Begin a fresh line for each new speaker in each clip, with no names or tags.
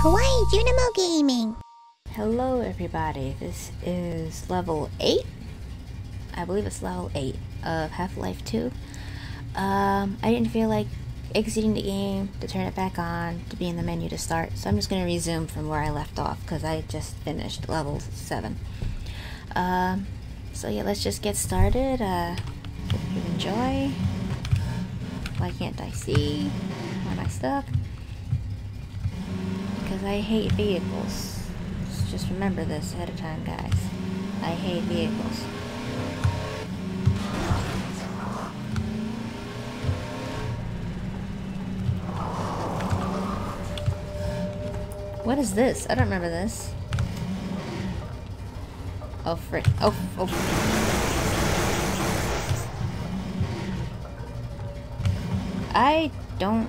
Kawaii Junimo Gaming.
Hello everybody, this is level 8. I believe it's level 8 of Half-Life 2. I didn't feel like exiting the game to turn it back on to be in the menu to start, so I'm just going to resume from where I left off because I just finished level 7. So yeah, let's just get started. Hope you enjoy. Why can't I see? Why am I stuck? Because I hate vehicles. Just remember this ahead of time, guys. I hate vehicles. What is this? I don't remember this. Oh, frick. Oh. I don't...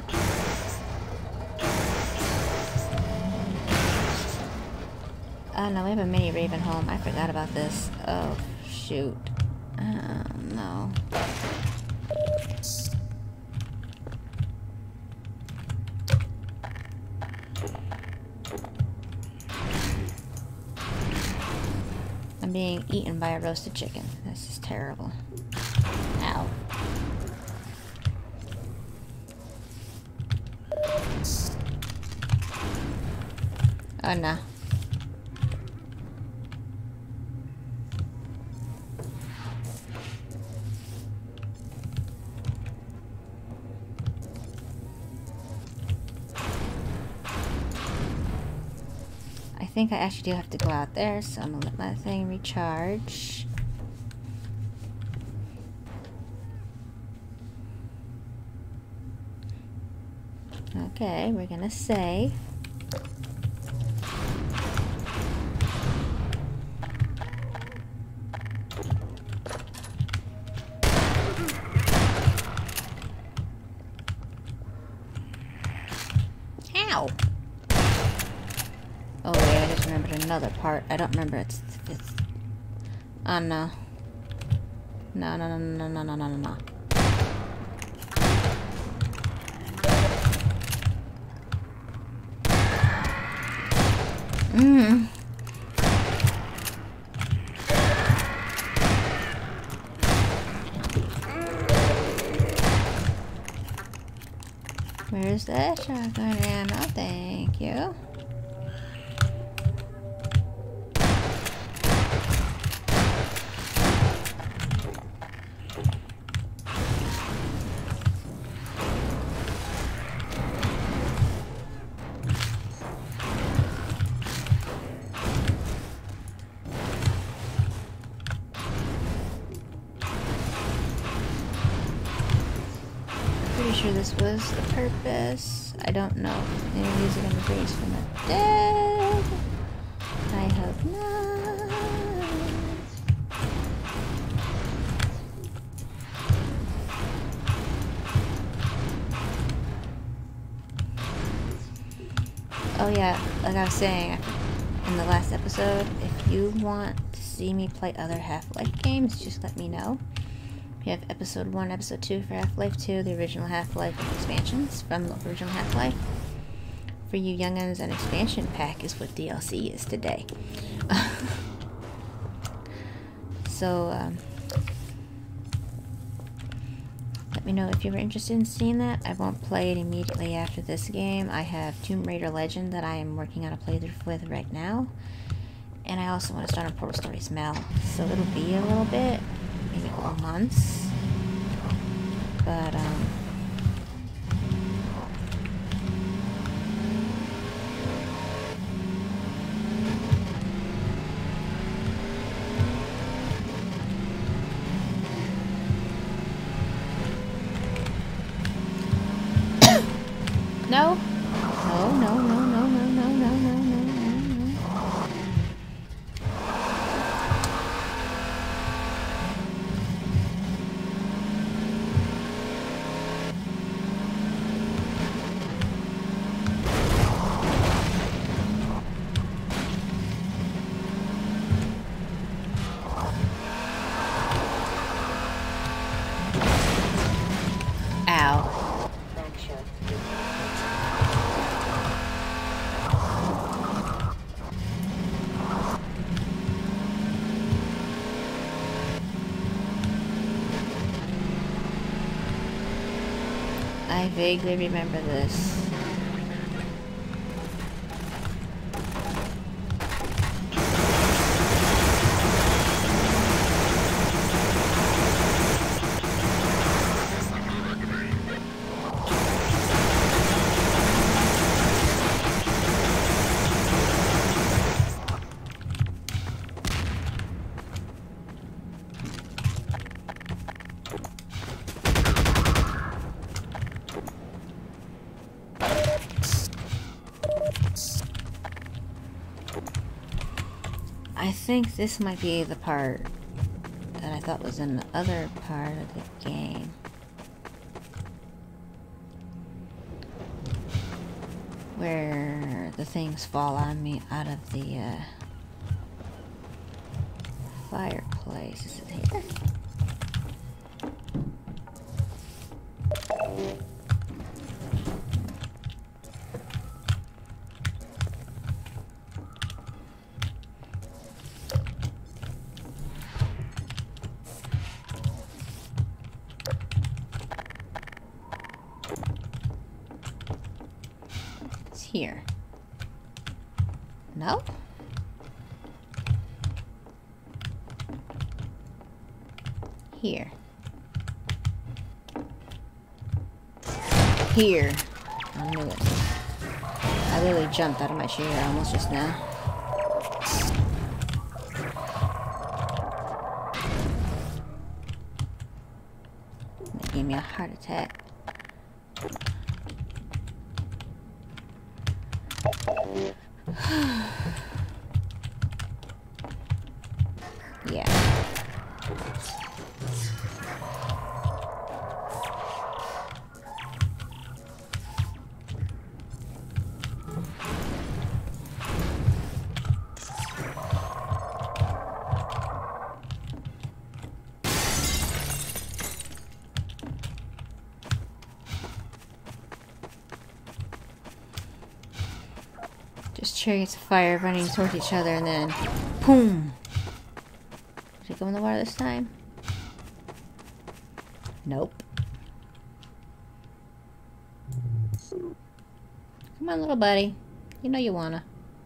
Oh no, we have a mini Raven home. I forgot about this. Oh, shoot. No. I'm being eaten by a roasted chicken. This is terrible. Ow. Oh no. I think I actually do have to go out there, so I'm gonna let my thing recharge. Okay, we're gonna save. Ow! Oh wait, I just remembered another part. I don't remember it's oh no. No. Where's the shotgun ammo? Thank you. Pretty sure this was the purpose. I don't know. Maybe music and breeze from the dead. I hope not. Oh yeah, like I was saying in the last episode, if you want to see me play other Half-Life games, just let me know. We have episode 1, episode 2 for Half-Life 2, the original Half-Life expansions from the original Half-Life. For you young'uns, an expansion pack is what DLC is today. So, let me know if you're interested in seeing that. I won't play it immediately after this game. I have Tomb Raider Legend that I am working on a playthrough with right now. And I also want to start on Portal Stories Mel. So it'll be a little bit. Maybe a couple months, but no. Ow. I vaguely remember this. I think this might be the part that I thought was in the other part of the game. Where the things fall on me out of the fireplace. Is it here? Here. No? Here. Here. I knew it. I literally jumped out of my chair almost just now. That gave me a heart attack. Yeah. Just chariots of fire running towards each other and then boom! Did it go in the water this time? Nope. Come on, little buddy. You know you wanna.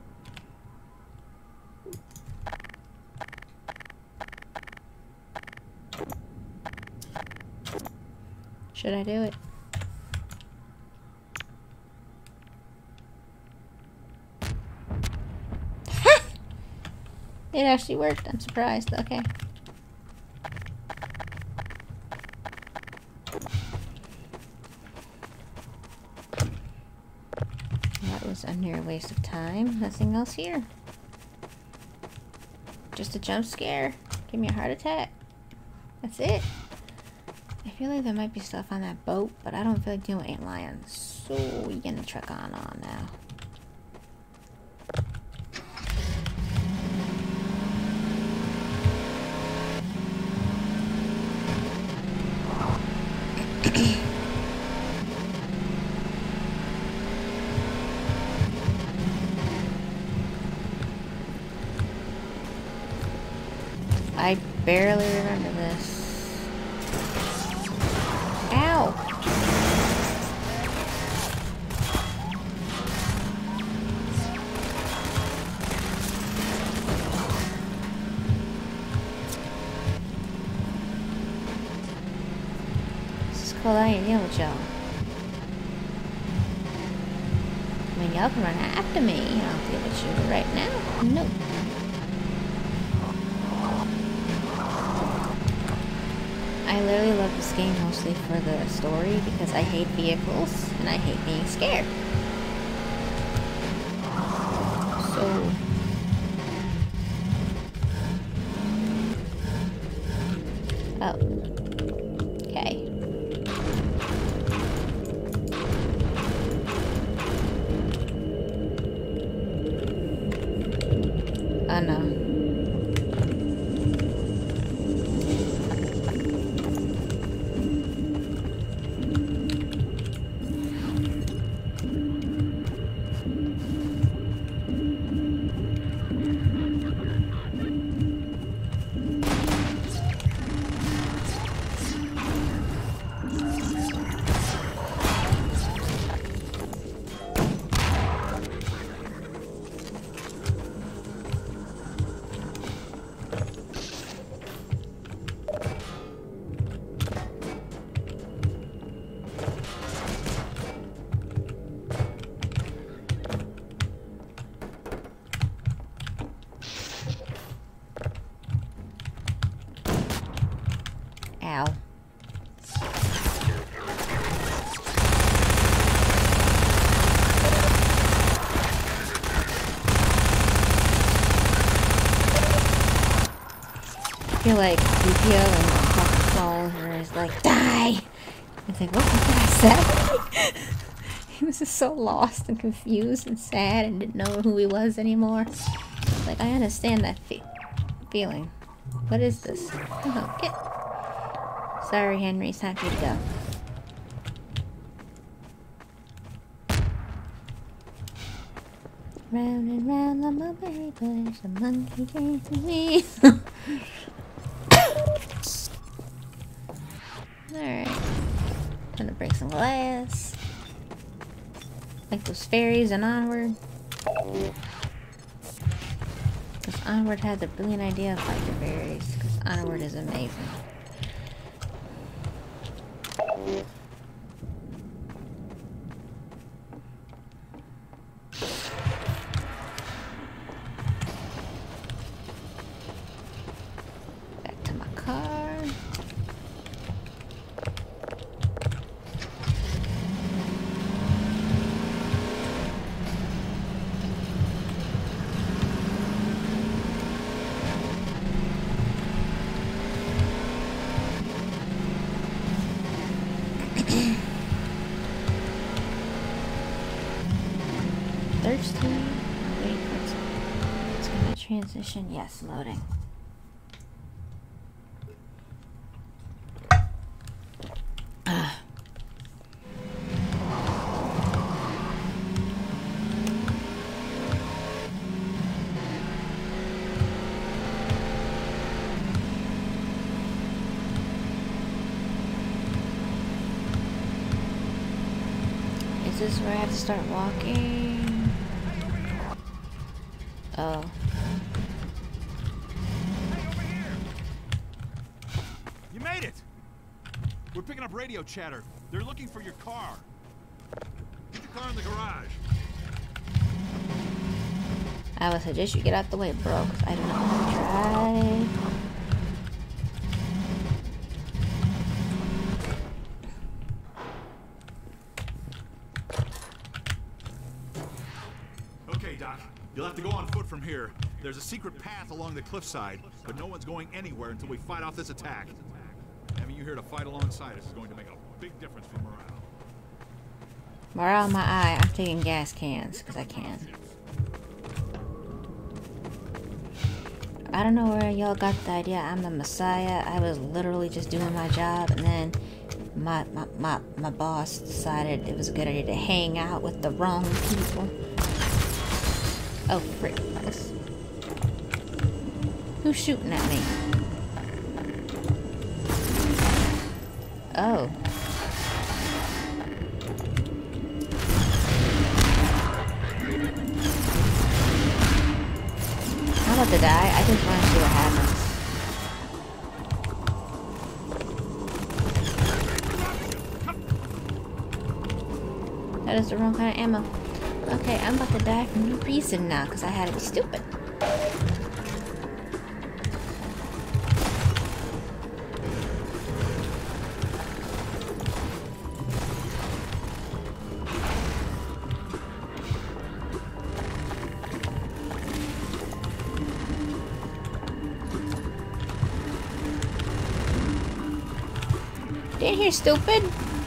Should I do it? It actually worked. I'm surprised. Okay. That was a near waste of time. Nothing else here. Just a jump scare. Give me a heart attack. That's it. I feel like there might be stuff on that boat, but I don't feel like dealing with antlions. So we're gonna truck on now. I barely remember this. Ow! This is cool. I ain't dealing with y'all. I mean, y'all can run after me. I'll deal with you right now. Nope. I literally love this game mostly for the story because I hate vehicles and I hate being scared. So... oh. Okay. Oh no. feel like Yukio and Papa Clone where he's like, die! It's like, what did I say? He was just so lost and confused and sad and didn't know who he was anymore. Like, I understand that feeling. What is this? Oh, get. Sorry, Henry, it's time for you to go. Round and round the mulberry bush, the monkey chasing me. Alright. Gonna break some glass. Like those fairies in Onward. Because Onward had the brilliant idea of like the fairies. Because Onward is amazing. Back to my car. Thirsty. Wait for it's gonna transition. Yes, loading. Is this where I have to start walking? Oh.
Hey, over here! You made it! We're picking up radio chatter. They're looking for your car. Get your car in the garage.
I would suggest you get out the way, bro, because I do not want to drive.
Okay, Doc. You'll have to go on foot from here. There's a secret path along the cliffside, but no one's going anywhere until we fight off this attack. Having you here to fight alongside us is going to make a big difference for morale.
Morale my eye. I'm taking gas cans, because I can. I don't know where y'all got the idea I'm the Messiah. I was literally just doing my job, and then my boss decided it was a good idea to hang out with the wrong people. Oh, frick. Who's shooting at me? Oh. I'm about to die. I just want to see what happens. That is the wrong kind of ammo. Okay, I'm about to die for no reason now, because I had to be stupid. Didn't hear stupid.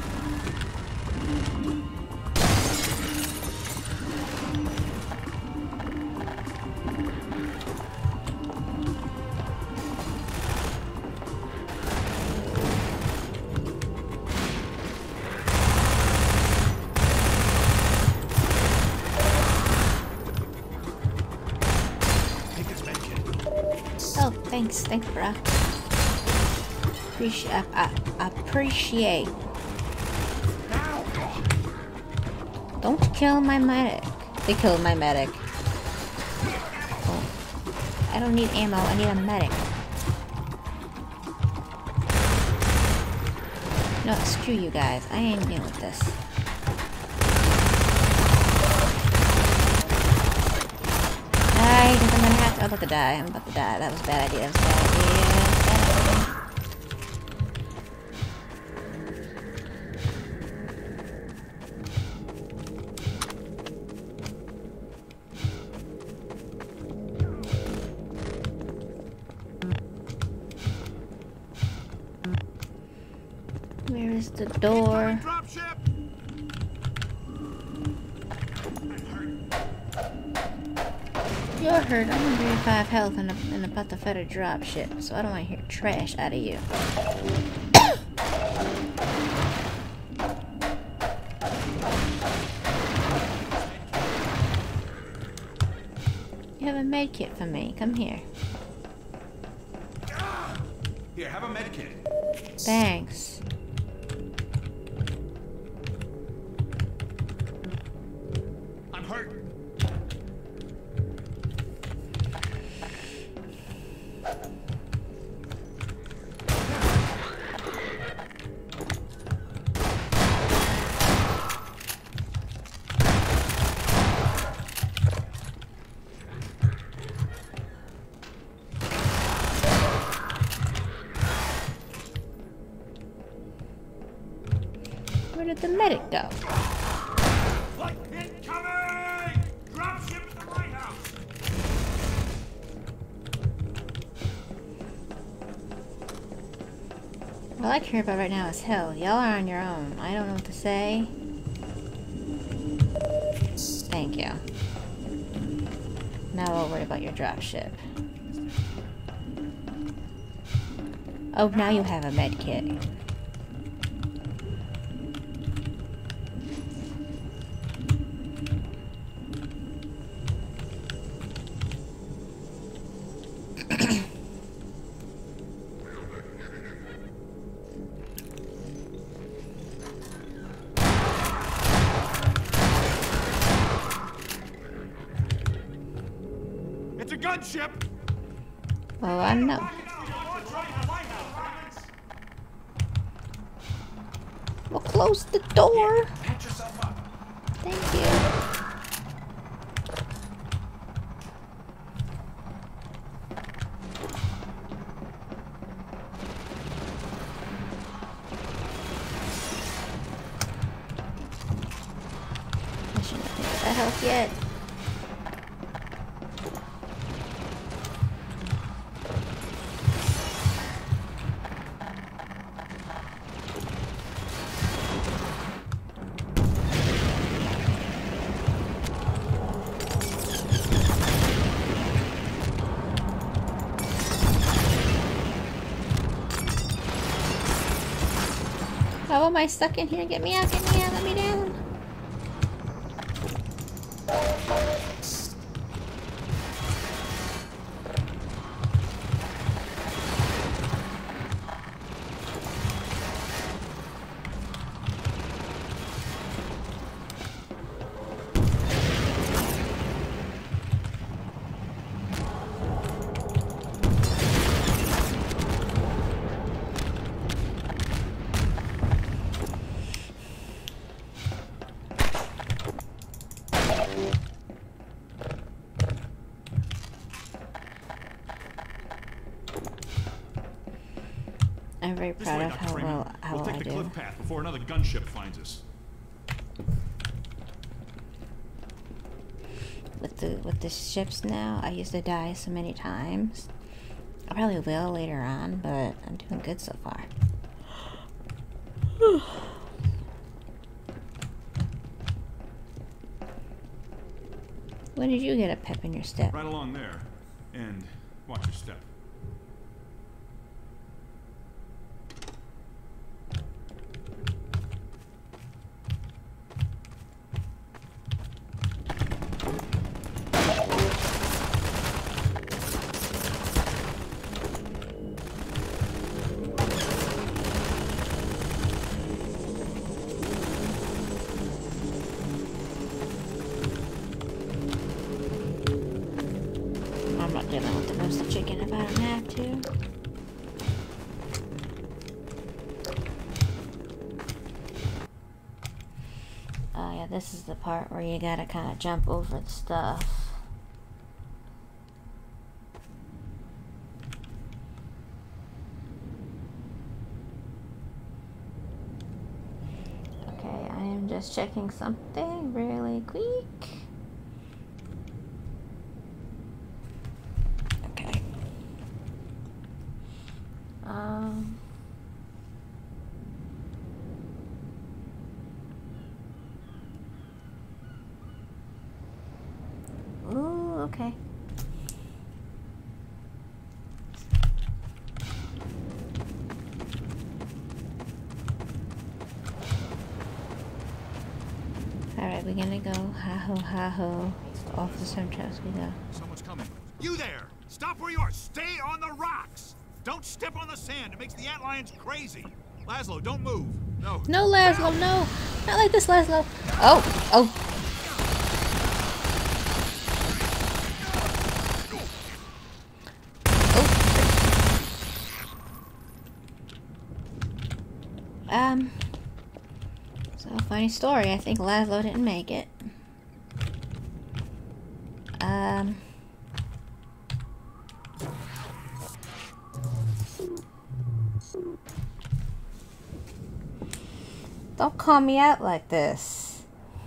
Oh, thanks, bro. Appreciate. Don't kill my medic. They killed my medic. Oh. I don't need ammo, I need a medic. No, screw you guys. I ain't dealing with this. Die, because I'm gonna have to. I'm about to die. I'm about to die. That was a bad idea. That was a bad idea. the door. You're hurt. I'm under your 5 health and about to fight a dropship, so I don't want to hear trash out of you. You have a med kit for me. Come here.
Here, have a med kit.
Thanks.
I'm hurt.
Where did the medic go?
What? Incoming! Dropship at the White House!
All I care about right now is hell. Y'all are on your own. I don't know what to say. Thank you. Now I'll worry about your dropship. Oh, now you have a med kit.
It's a gunship!
Oh, I know. Well, close the door.
Patch yourself up.
Thank you. I shouldn't have taken that health yet. How am I stuck in here? Get me out, let me down. I'm very
This
proud
way,
of
Dr.
how
Freeman.
well
We'll
I
take the
do.
cliff path before another gunship finds us.
With the ships now, I used to die so many times. I probably will later on, but I'm doing good so far. When did you get a pep in your step?
Right along there. And watch your step.
I'm not dealing with the roasted chicken if I don't have to. Oh yeah, this is the part where you gotta kind of jump over the stuff. Okay, I am just checking something really quick. Okay. okay. Alright, we're gonna go. Ha-ho, ha-ho. Off the Sandtraps we go.
Someone's coming. You there! Stop where you are! Stay on the rocks! Don't step on the sand. It makes the antlions crazy. Laszlo, don't move. No.
No, Laszlo, no! Not like this, Laszlo. Oh, oh. So funny story. I think Laszlo didn't make it. Don't call me out like this.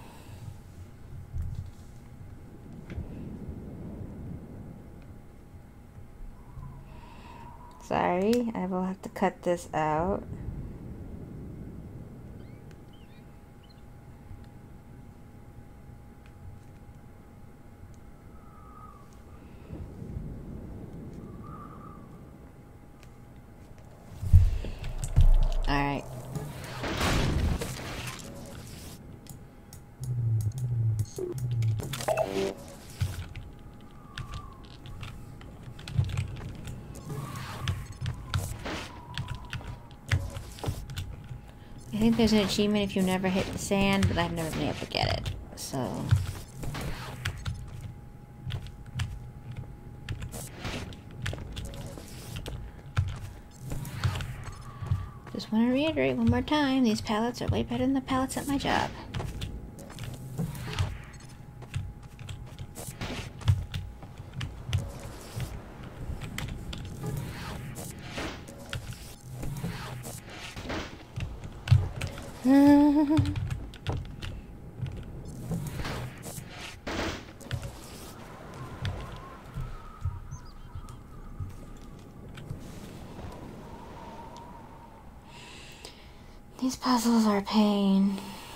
Sorry, I will have to cut this out. Alright. I think there's an achievement if you never hit the sand, but I've never been able to get it, so... Just want to reiterate one more time, these pallets are way better than the pallets at my job. These puzzles are a pain.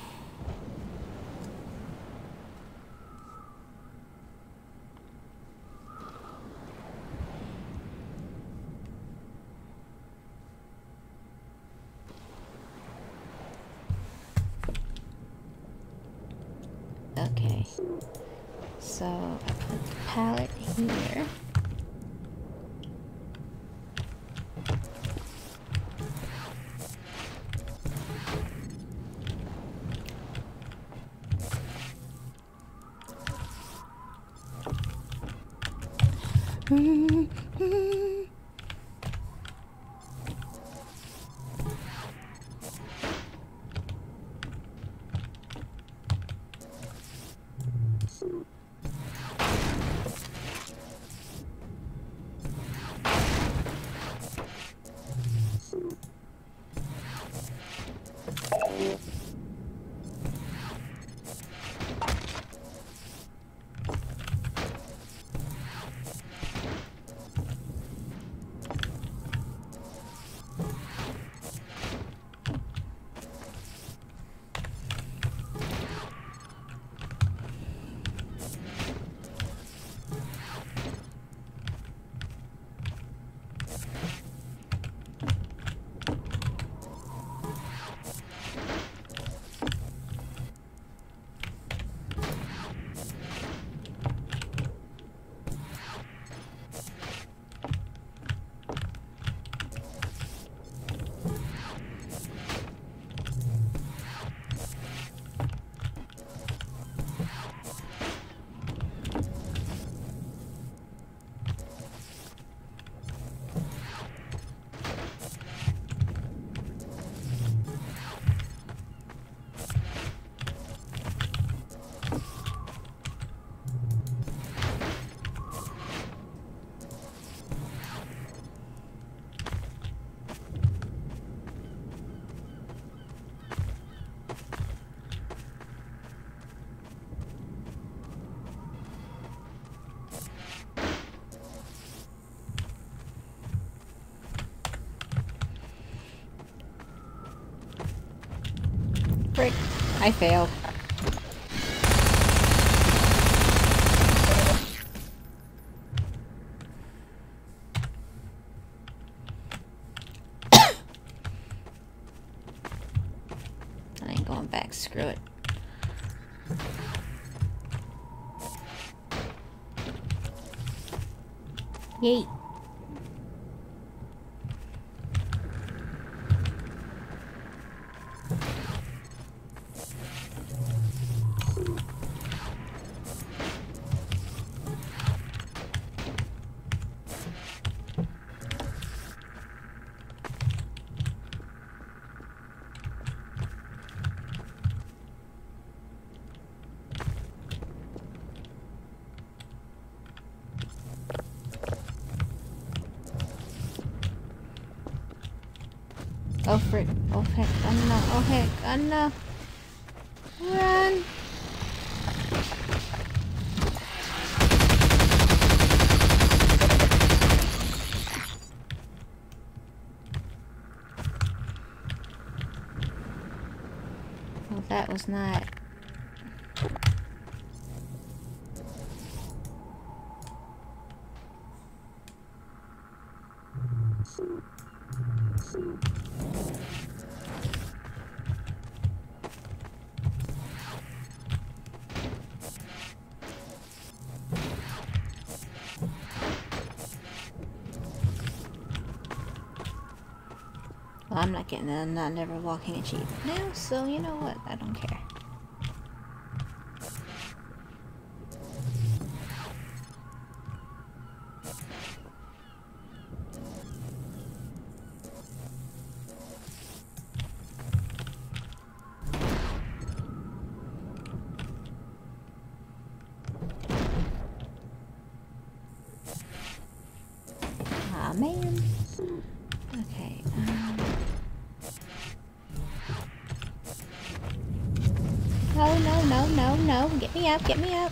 Okay, so I put the pallet here. Frick, I failed. screw it. Yeet. Oh frick, oh heck, oh no, oh heck, oh no. Run! Well, that was not... Well, I'm not getting that. I'm not never walking achievement now, so you know what? I don't care. Aw, man. Okay, Oh, no, no, no, no. Get me up, get me up.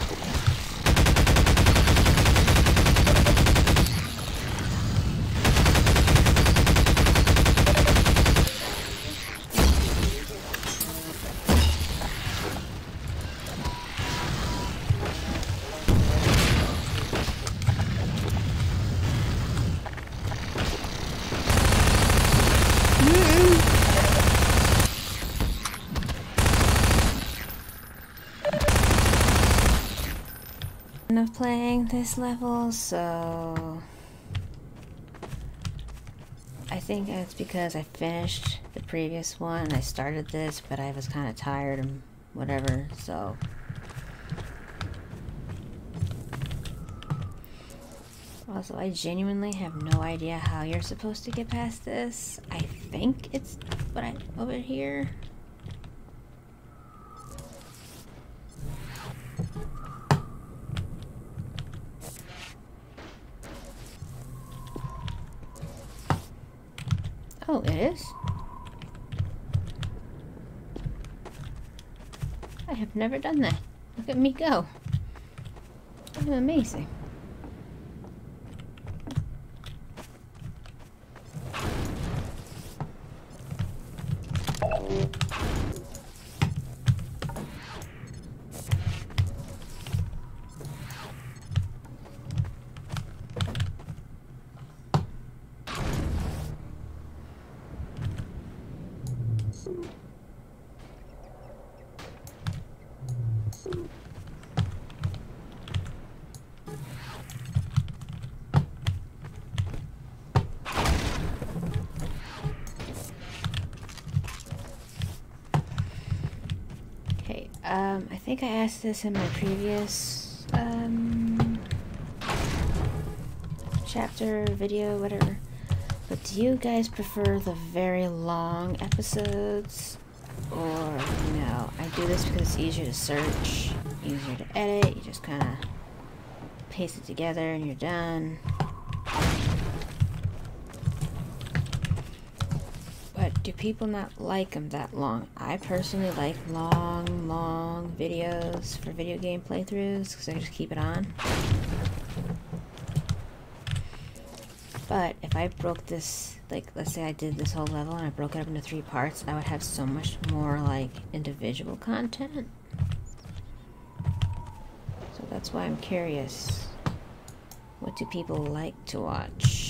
Of playing this level, so I think it's because I finished the previous one. I started this, but I was kind of tired and whatever, so also I genuinely have no idea how you're supposed to get past this. I think it's over here. Oh, it is? I have never done that. Look at me go. I'm amazing. I think I asked this in my previous chapter, video, whatever, but do you guys prefer the very long episodes, or no? I do this because it's easier to search, easier to edit, you just kind of paste it together and you're done. But do people not like them that long? I personally like long videos for video game playthroughs because I just keep it on. But if I broke this, like let's say I did this whole level and I broke it up into 3 parts, I would have so much more like individual content. So that's why I'm curious. What do people like to watch?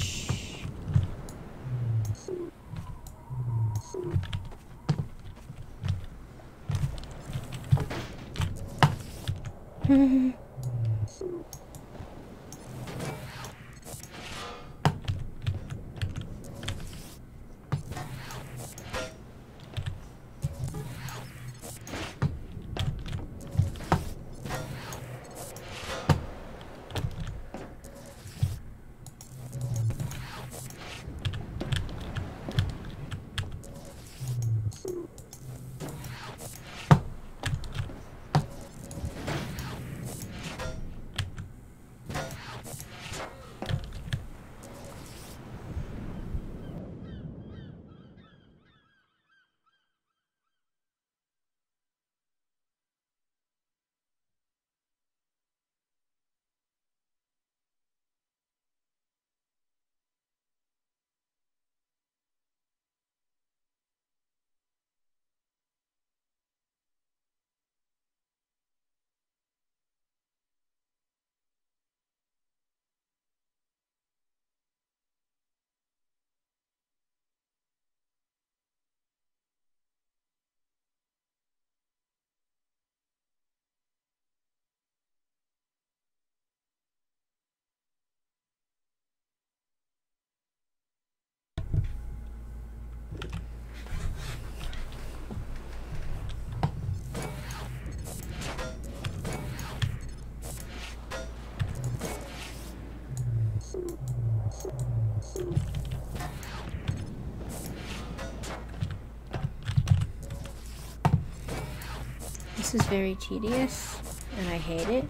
This is very tedious, and I hate it.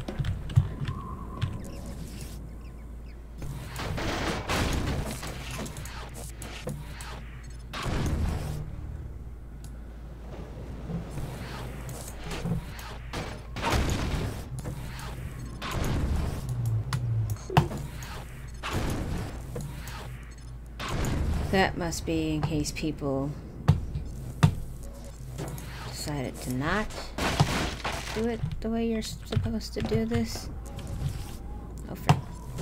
That must be in case people decided to not do it the way you're supposed to do this. Oh, frick.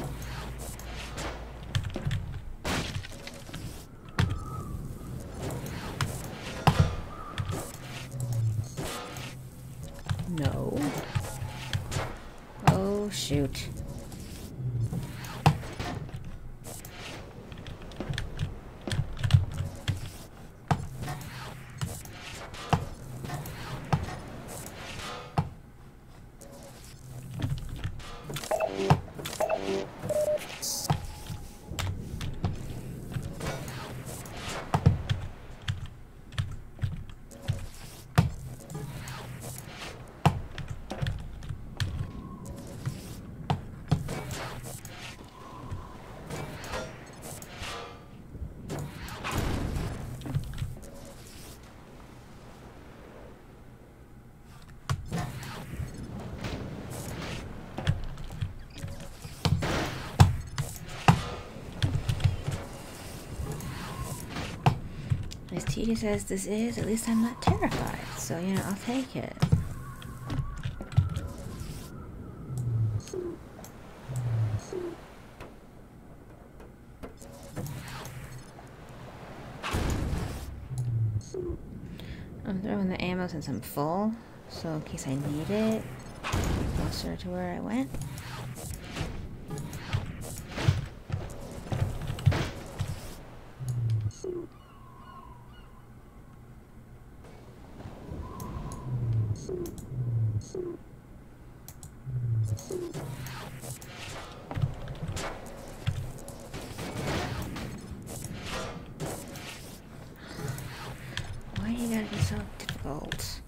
No. Oh, shoot. As tedious as this is, at least I'm not terrified, so, you know, I'll take it. I'm throwing the ammo since I'm full, so in case I need it, closer to where I went. Why do you gotta be so difficult?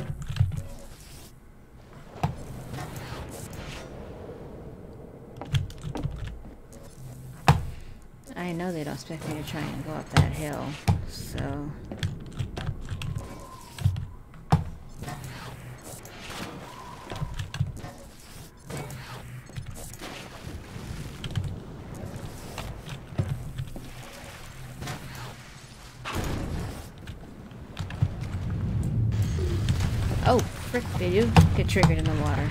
I know they don't expect me to try and go up that hill, so... Oh, frick, they do get triggered in the water.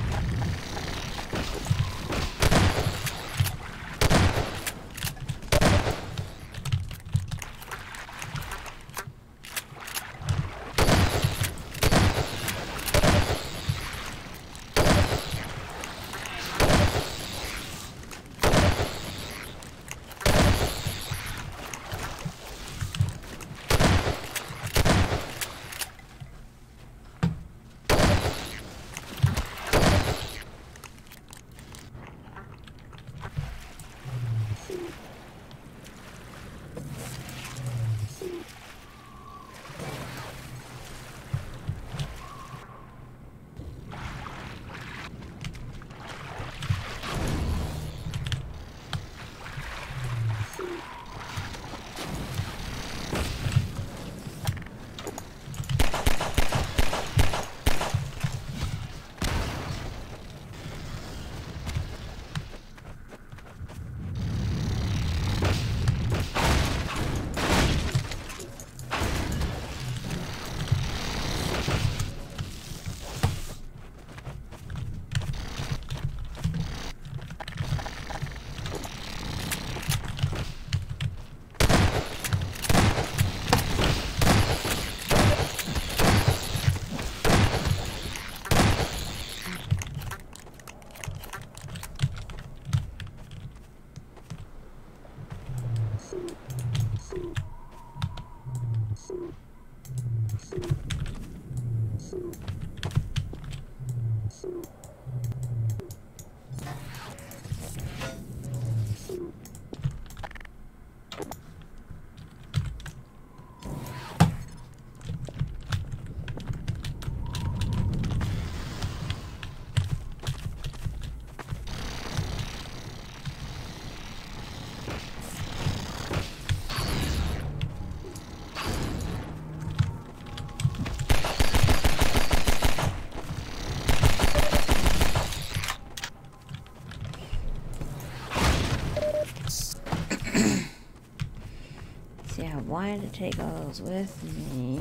I wanted to take all those with me.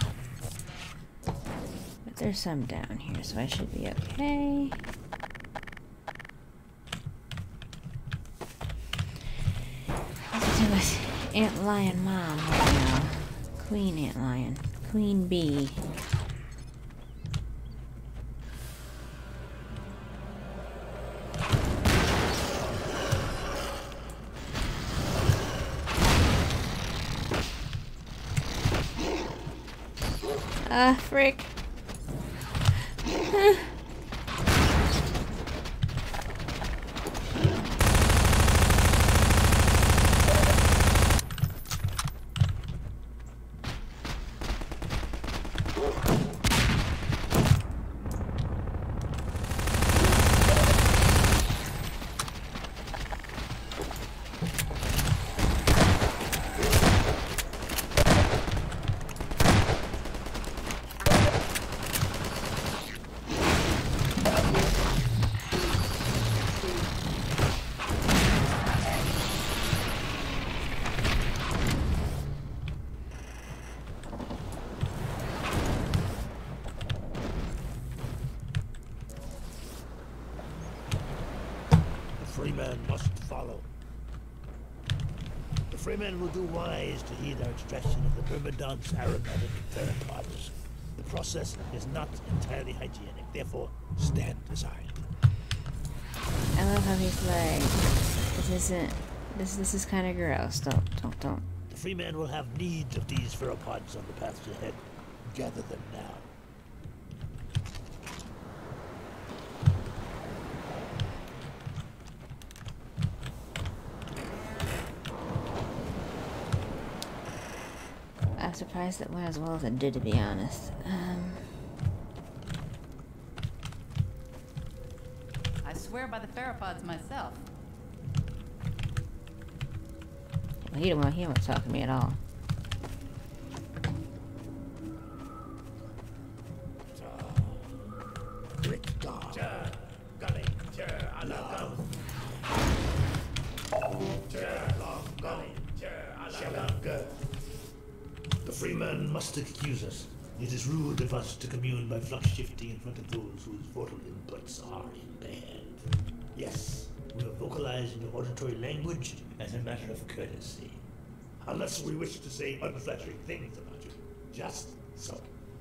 But there's some down here, so I should be okay. What's it with Antlion Mom right now? Queen Antlion. Queen Bee. Frick.
Freeman must follow. The Freeman will do wise to heed our extraction of the Myrmidon's aromatic theropods. The process is not entirely hygienic, therefore stand aside.
I love how he's like, this is kind of gross. Don't.
The Freeman will have need of these theropods on the paths ahead. Gather them now.
I'm surprised that went as well as it did, to be honest.
I swear by the theropods myself.
Well, he don't talk to me at all.
The Freeman must excuse us. It is rude of us to commune by flux shifting in front of those whose vital inputs are impaired. Yes, we will vocalize in your auditory language as a matter of courtesy. Unless we wish to say unflattering things about you. Just so.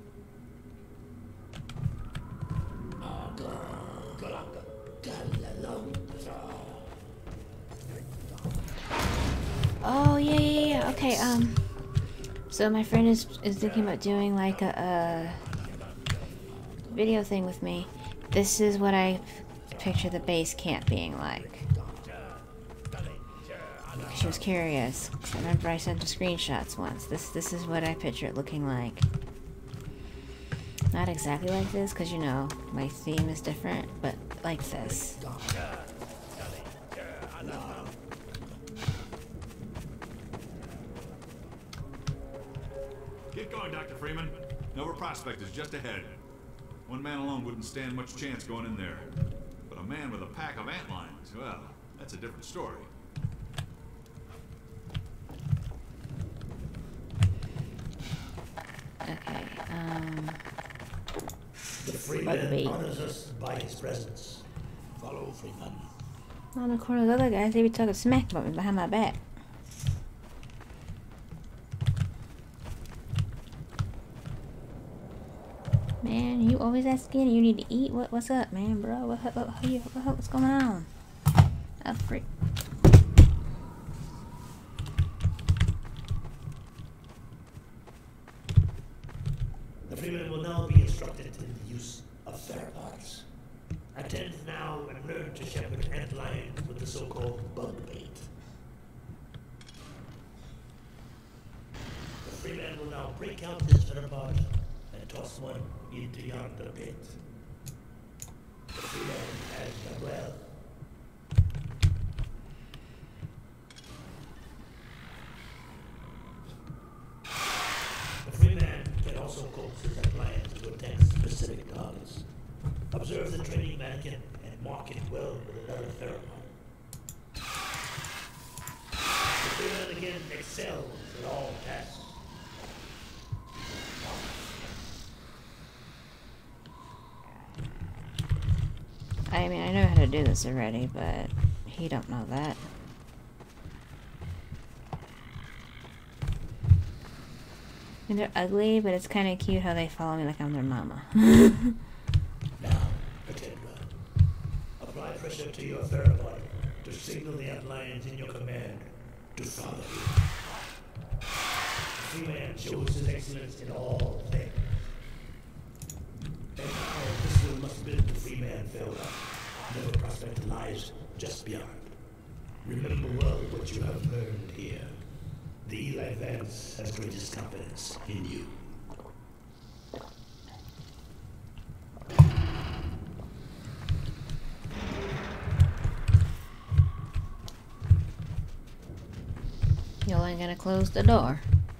Oh yeah. Okay. So my friend is thinking about doing like a video thing with me. This is what I picture the base camp being like. She was curious. I remember I sent her screenshots once. This is what I picture it looking like. Not exactly like this, because you know my theme is different, but like this.
Get going, Dr. Freeman. Nova Prospect is just ahead. One man alone wouldn't stand much chance going in there. But a man with a pack of antlions, well, that's a different story.
Okay,
The Freeman honors us by his presence. Follow Freeman.
on the corner of the other guys, they be talking smack about me behind my back. Man, you always that skinny. You need to eat. What's up, man, bro? What's going on? Oh, freak.
The Freeman will now be instructed in the use of theropods. Attend now and learn to shepherd antlions with the so-called bug bait. The Freeman will now break out his theropod and toss one into yonder pit. The Freeman has done well. The Freeman can also coax his antlions to attack specific targets. Observe the training mannequin and mark it well with another theropod. The Freeman Antlion excels at all tasks.
I mean, I know how to do this already, but he don't know that. And they're ugly, but it's kind of cute how they follow me like I'm their mama.
Now, Katendra, apply pressure to your Everybody to signal the antlions in your command to follow you. Freeman shows his excellence in all things. And now this will must build to Freeman Felder. Never prospect lies just beyond. Remember well what you have learned here. The Eli Vance has greatest confidence in you.
Y'all ain't gonna close the door.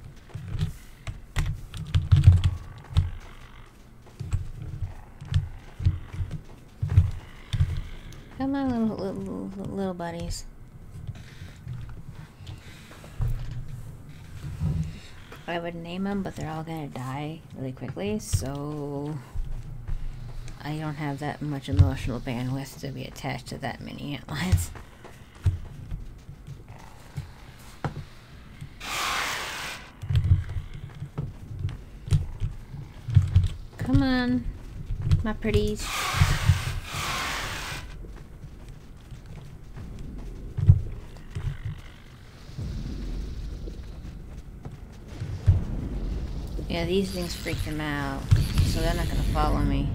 Come on, little buddies. I would name them, but they're all gonna die really quickly, so I don't have that much emotional bandwidth to be attached to that many antlions. Come on, my pretties. Yeah, these things freak them out, so they're not gonna follow me.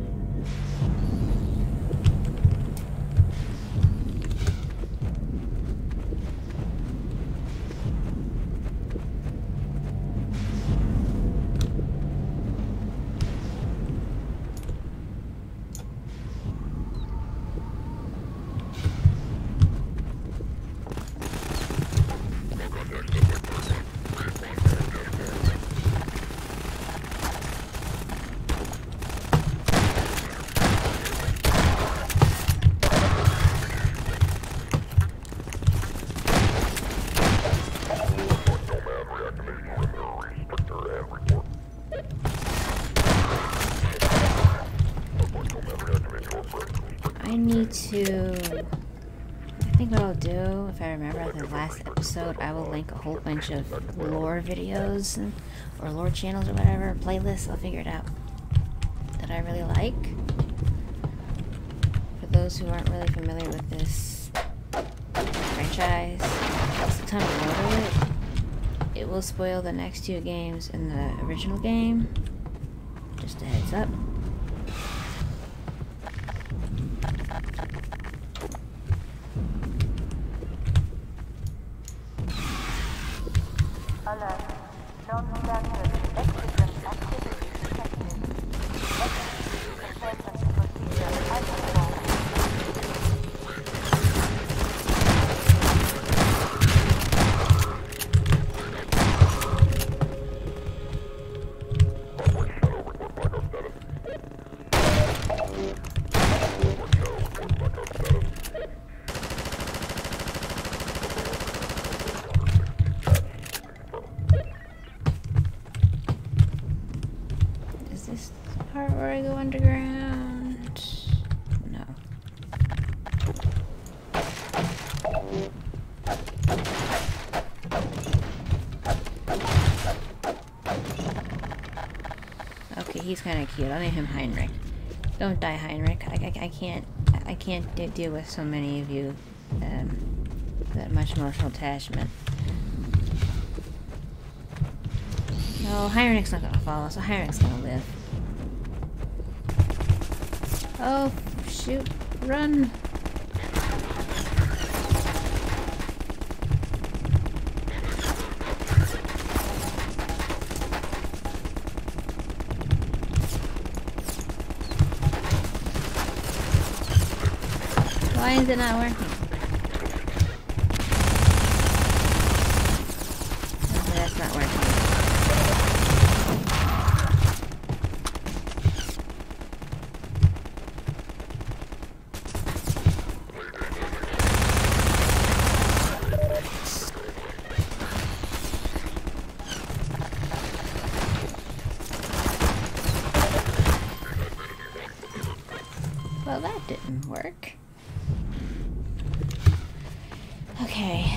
I think what I'll do, if I remember the last episode, I will link a whole bunch of lore videos or lore channels or whatever, playlists, I'll figure it out, that I really like. For those who aren't really familiar with this franchise, it's a ton of lore to it. It will spoil the next two games in the original game. Just a heads up.
Alert. Non-standard exigent activity detected. Execute containment procedure as before.
Where I go underground? No. Okay, he's kind of cute. I'll name him Heinrich. Don't die, Heinrich. I can't deal with so many of you. That much emotional attachment. No, Heinrich's not gonna follow, so Heinrich's gonna live. Oh, shoot. Run. Why is it not working? Okay, that's not working. didn't work. Okay.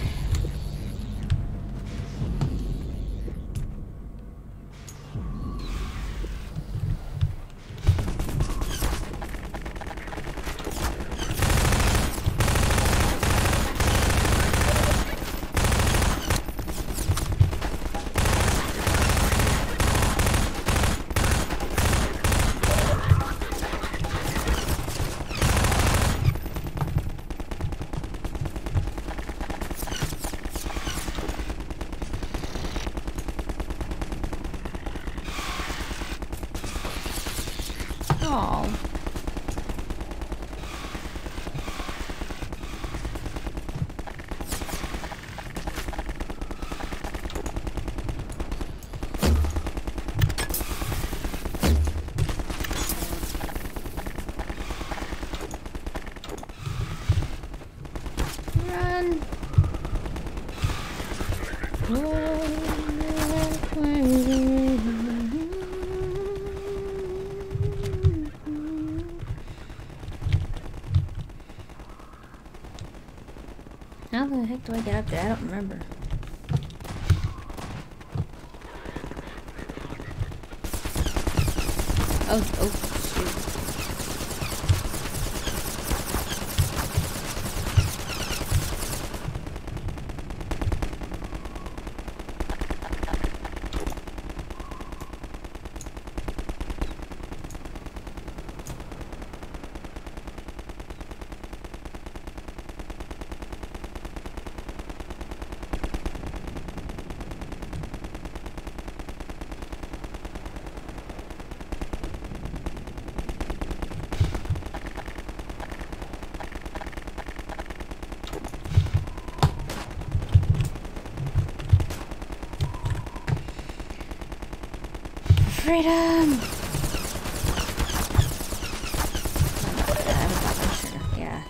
Oh. Run. How the heck do I get up there? I don't remember. Oh, shoot. Freedom! Yeah.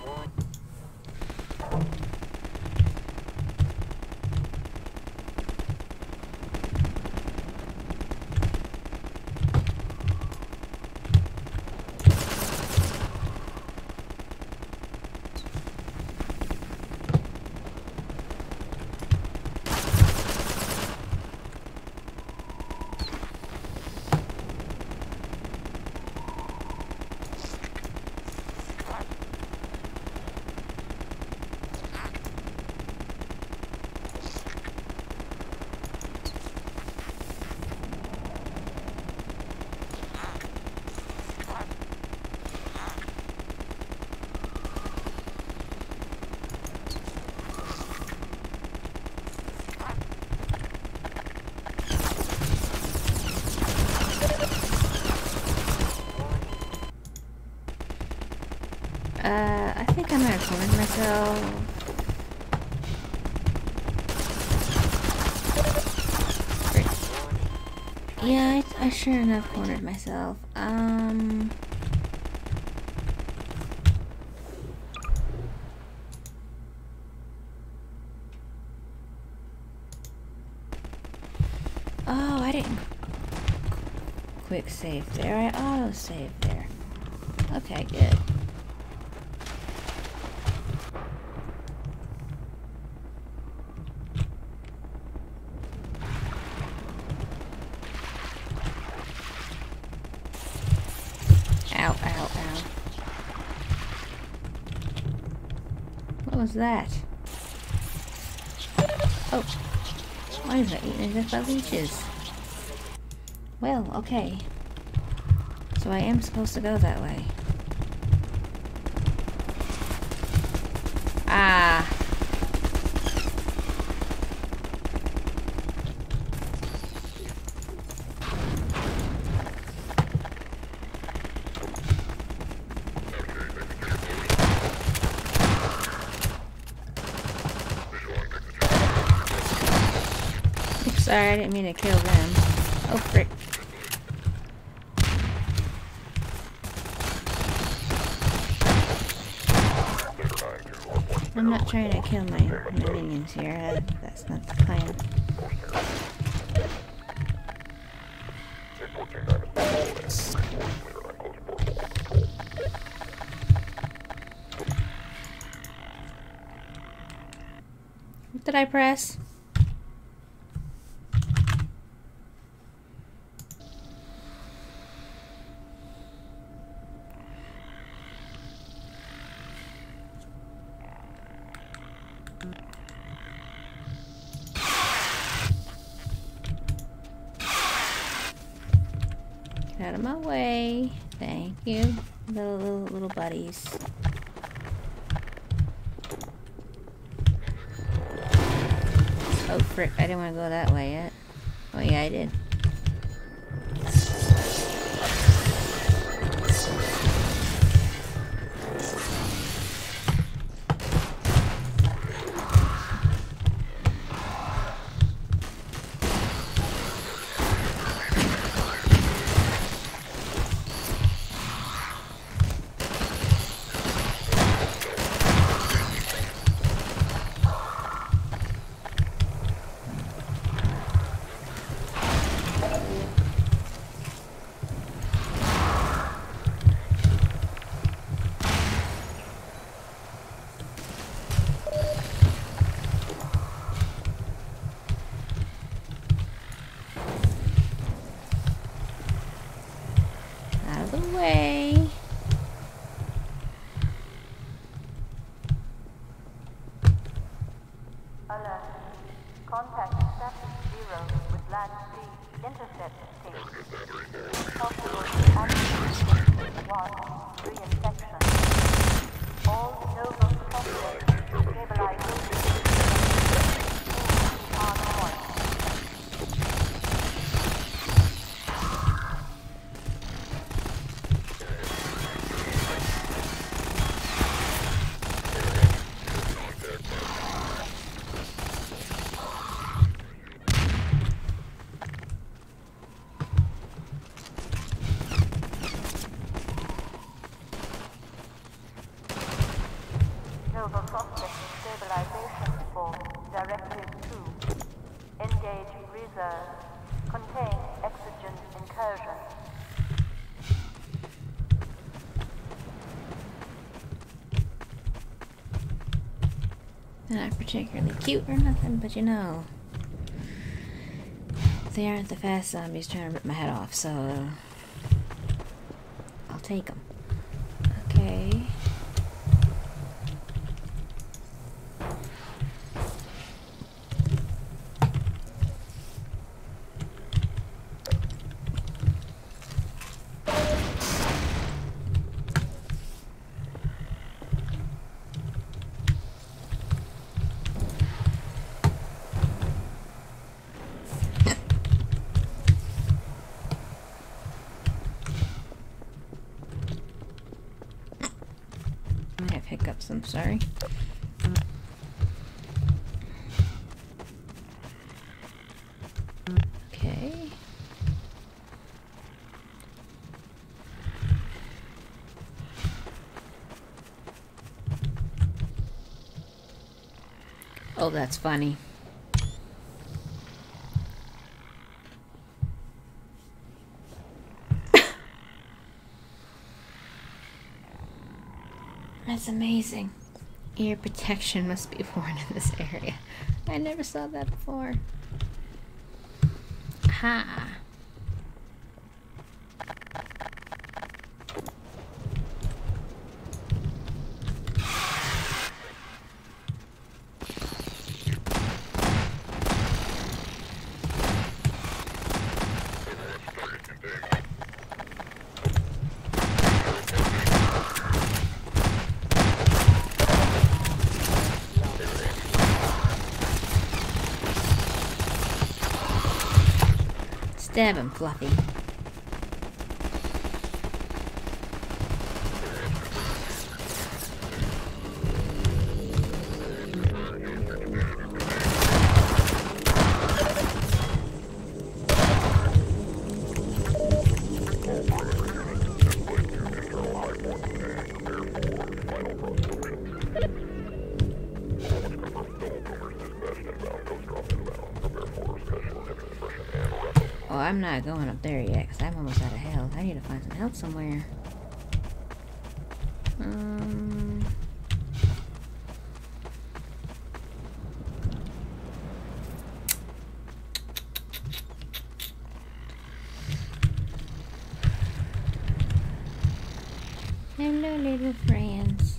I think I might have cornered myself. Great. Yeah, I sure enough cornered myself. Oh, I didn't quick save there. I auto saved there. Okay, good. Ow, ow, ow. What was that? Oh. Why is that eating as if by leeches? Well, okay. So I am supposed to go that way. Ah. Sorry, I didn't mean to kill them. Oh, frick. I'm not trying to kill my minions here. That's not the plan. What did I press? Get out of my way. Thank you, little buddies. Oh frick, I didn't want to go that way yet. Oh yeah, I did. Way.
Alert. Contact status 0 with land speed intercept ping. Possible activation 1 reinfection. All noble subjects stabilization. Hard point. Noble prospect stabilization for Directive 2. Engage reserve. Contain exogen incursion.
They're not particularly cute or nothing, but you know, they aren't the fast zombies trying to rip my head off, so I'll take them. Okay. I have hiccups, I'm sorry. Okay. Oh, that's funny. That's amazing. Ear protection must be worn in this area. I never saw that before. Ha! Stab him, Fluffy. Oh, I'm not going up there yet because I'm almost out of health. I need to find some health somewhere. Hello, little friends.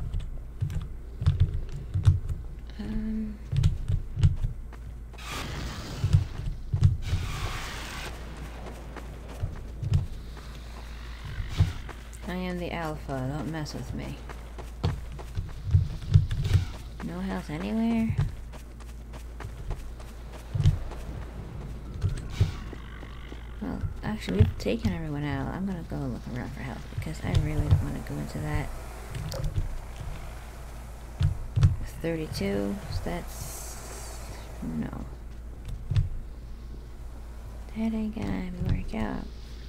I am the alpha, don't mess with me. No health anywhere? Well, actually, we've taken everyone out. I'm gonna go look around for health because I really don't want to go into that. 32, so that's... no. That ain't gonna work out.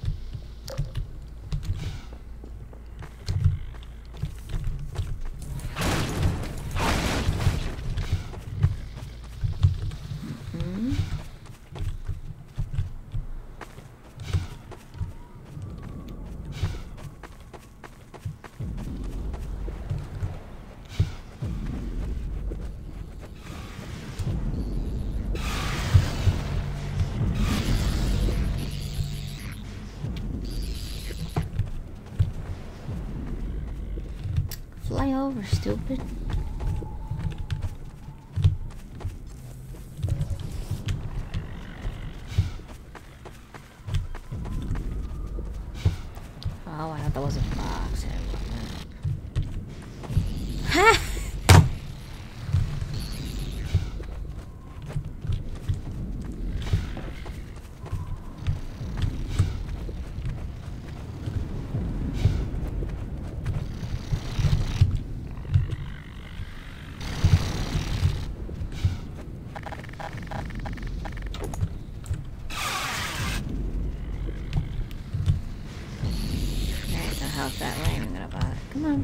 Fly over, stupid. Oh, I thought that was a box. Ha! That way, I'm gonna bother. Come on.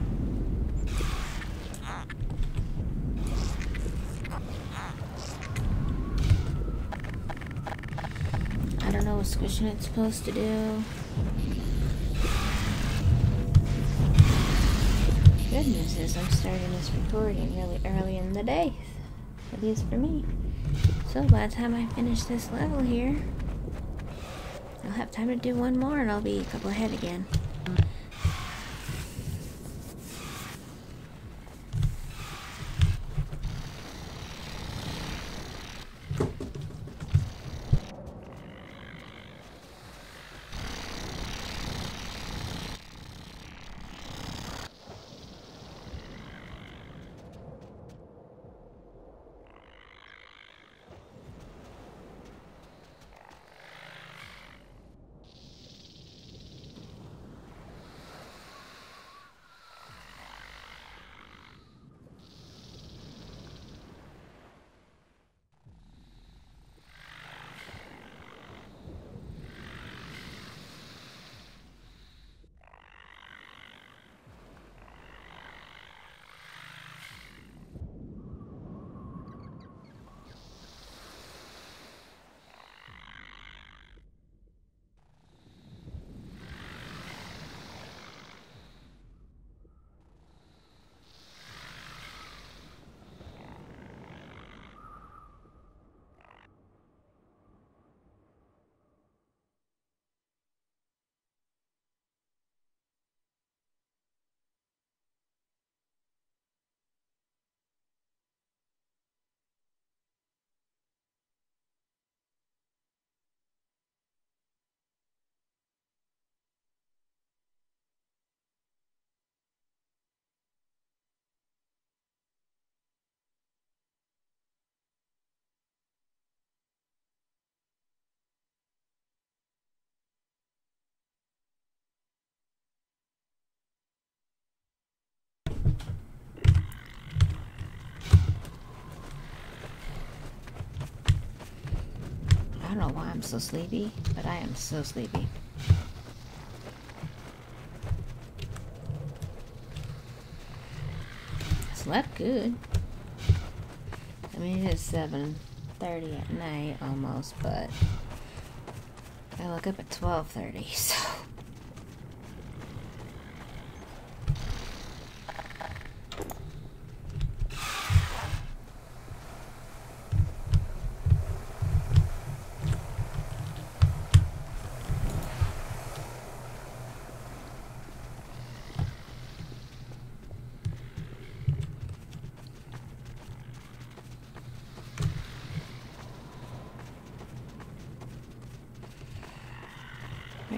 I don't know what squishing it's supposed to do. Good news is I'm starting this recording really early in the day. At least for me. So by the time I finish this level here, I'll have time to do one more and I'll be a couple ahead again. I don't know why I'm so sleepy, but I am so sleepy. Slept good. I mean, it is 7:30 at night almost, but I woke up at 12:30, so.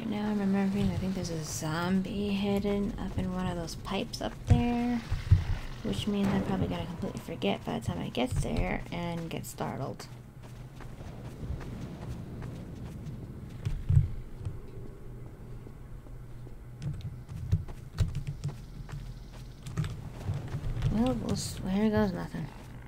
Right now I'm remembering, I think there's a zombie hidden up in one of those pipes up there. Which means I'm probably gonna completely forget by the time I get there and get startled. Well, here goes nothing.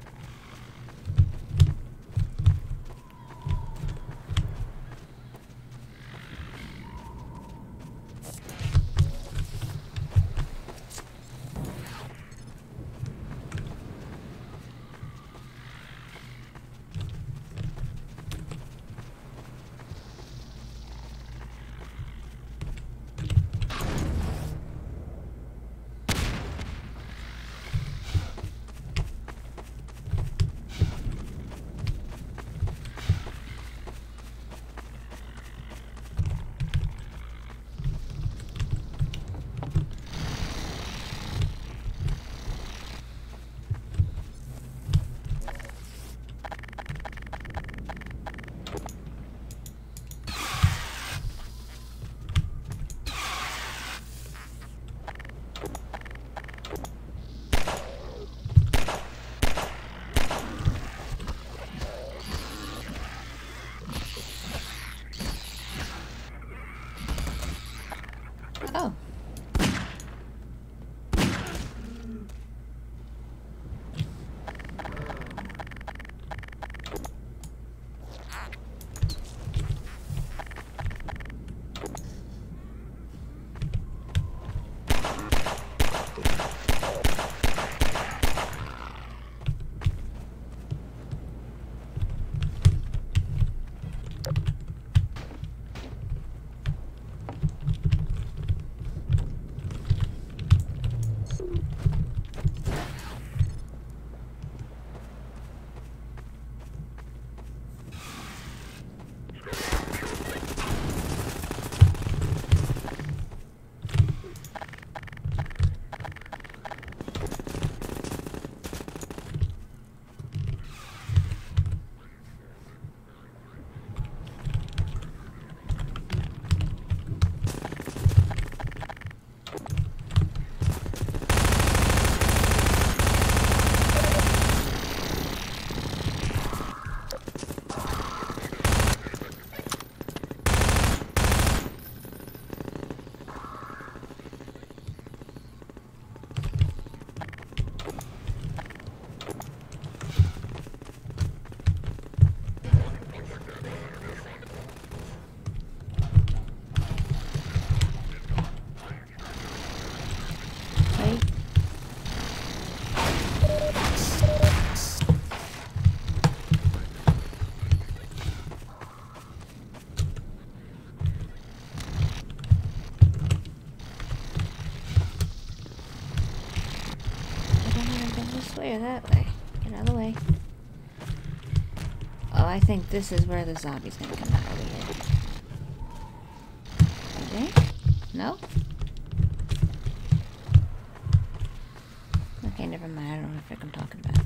Oh. Way or that way. Get out of the way. Oh, I think this is where the zombie's gonna come out over here. I think? No? Okay, never mind. I don't know what the frick I'm talking about.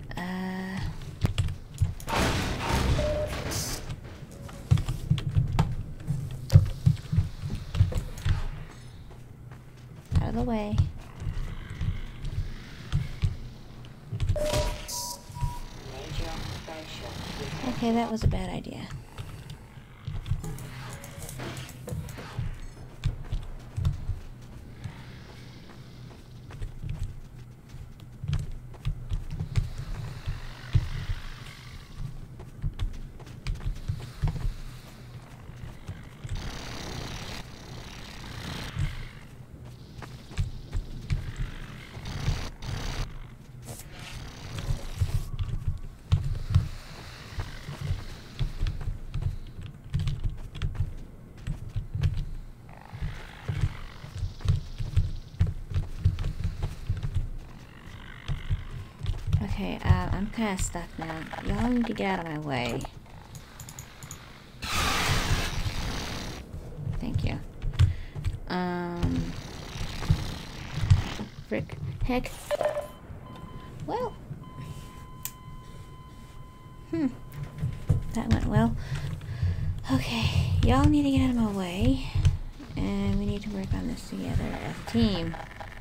Out of the way. Okay, that was a bad idea. Okay, I'm kind of stuck now. Y'all need to get out of my way. Thank you. Frick. Heck. Well. That went well. Okay, y'all need to get out of my way. need to work on this together as a team.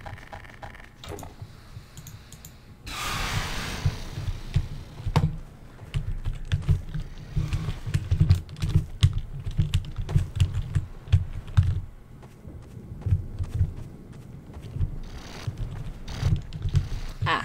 Ah.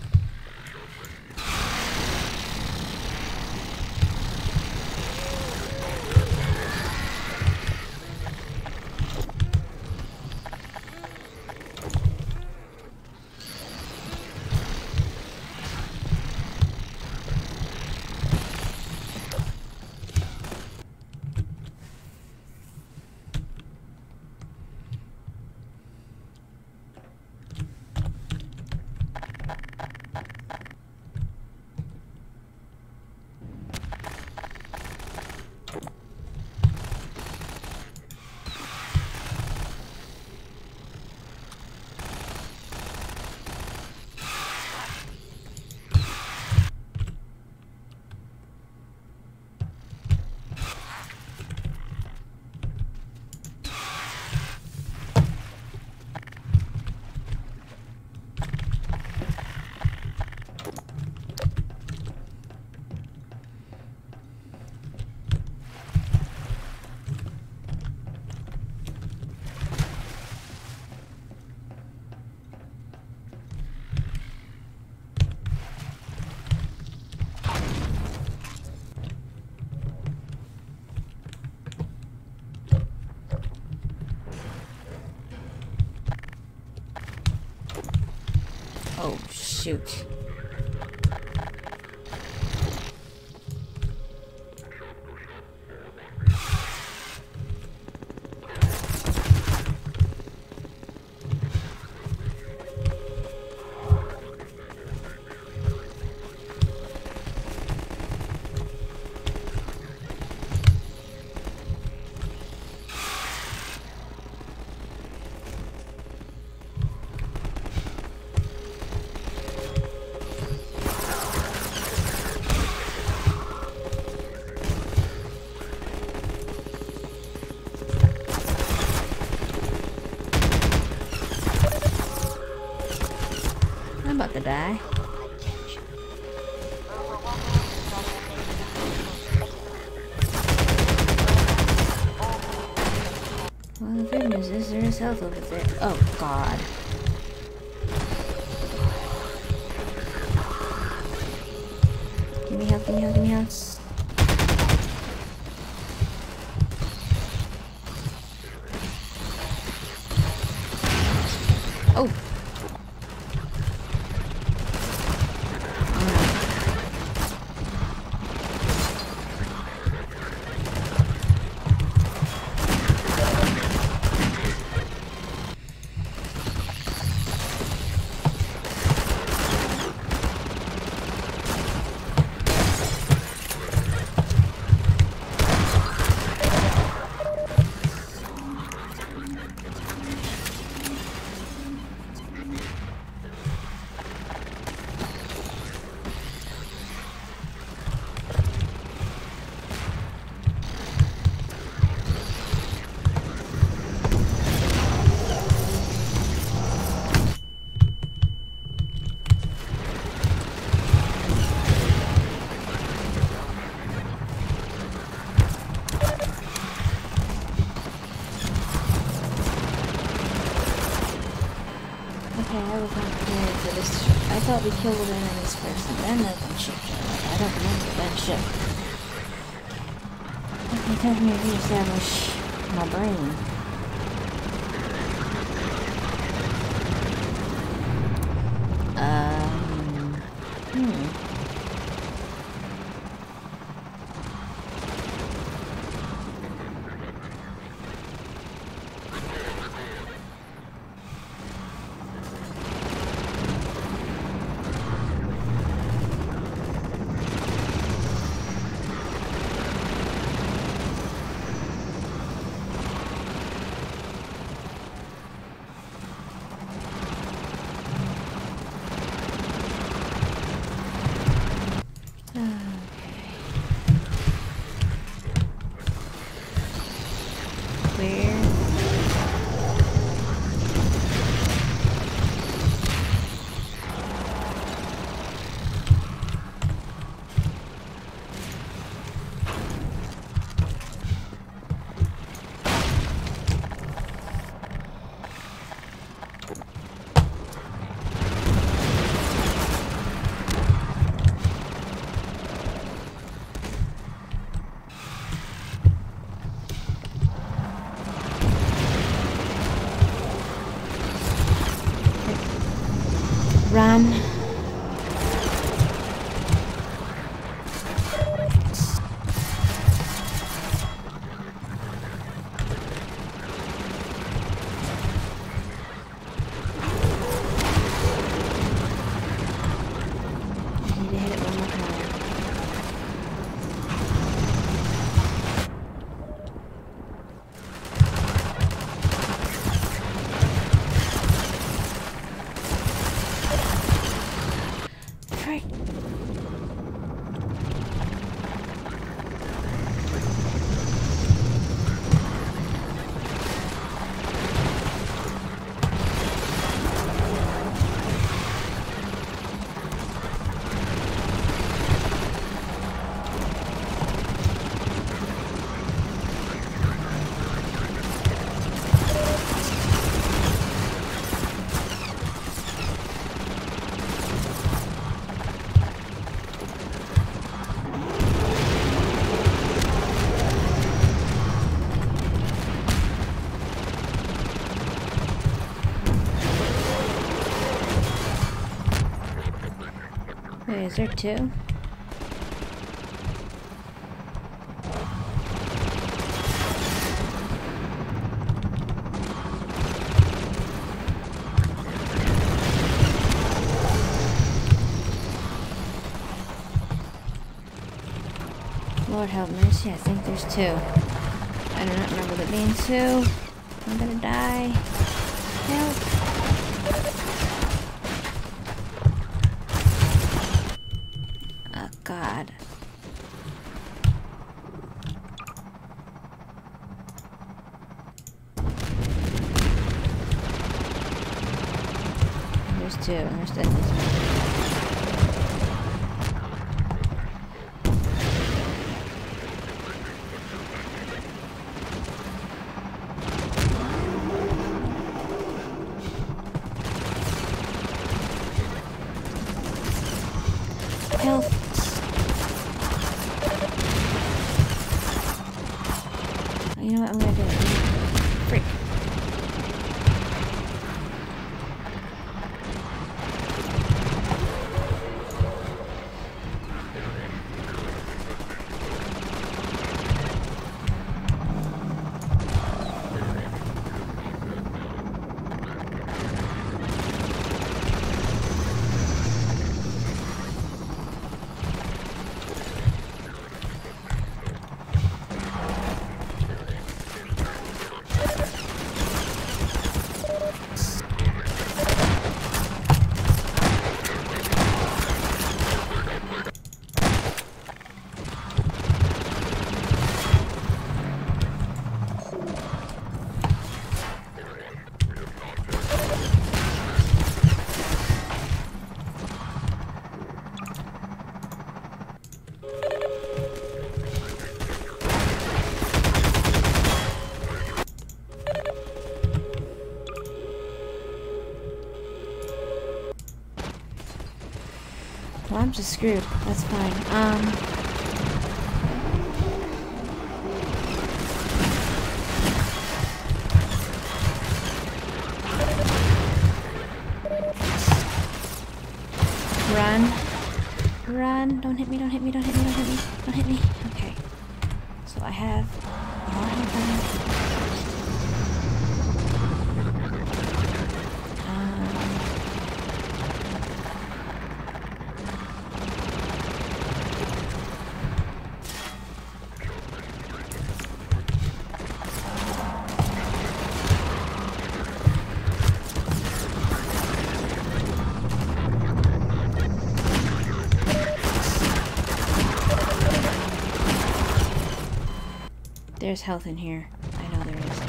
Oh, shoot. I'm about to die. Well, the good news is there is health over there. Oh, God. Give me health, give me health, give me health. Oh! I was not prepared for this. I thought we killed the enemies first and then the gunship. I don't remember the gunship. Okay, time for me to reestablish my brain. Sorry. Wait, is there two? Lord help mercy, I think there's two. I do not remember there being two. I'm gonna die. Help. Oh God. There's two, and there's definitely health. You know what I'm gonna do? Freak. Well, I'm just screwed. That's fine. Run. Run. Don't hit me, don't hit me, don't hit me, don't hit me. Don't hit me. Okay. So I have more health on. There's health in here. I know there is.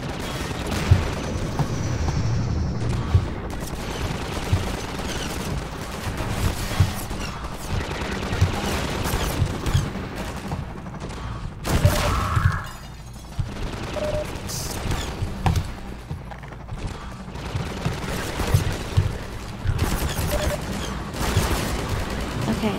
Okay.